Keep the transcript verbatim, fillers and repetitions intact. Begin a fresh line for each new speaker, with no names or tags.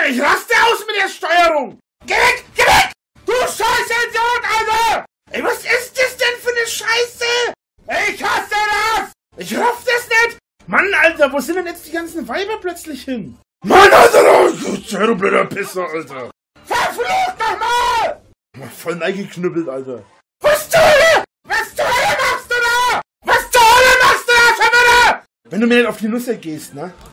Alter, ich raste aus mit der Steuerung! Geh weg, geh weg! Du scheiß Idiot, Alter! Ey, was ist das denn für eine Scheiße? Ich hasse das! Ich raff das nicht! Mann, Alter, wo sind denn jetzt die ganzen Weiber plötzlich hin? Mann, Alter, du blöder Pisser, Alter! Verflucht nochmal! Voll neigeknüppelt, Alter. Was zur Hölle? Was zur Hölle machst du da? Was zur Hölle machst du da schon wieder? Wenn du mir nicht auf die Nüsse gehst, ne?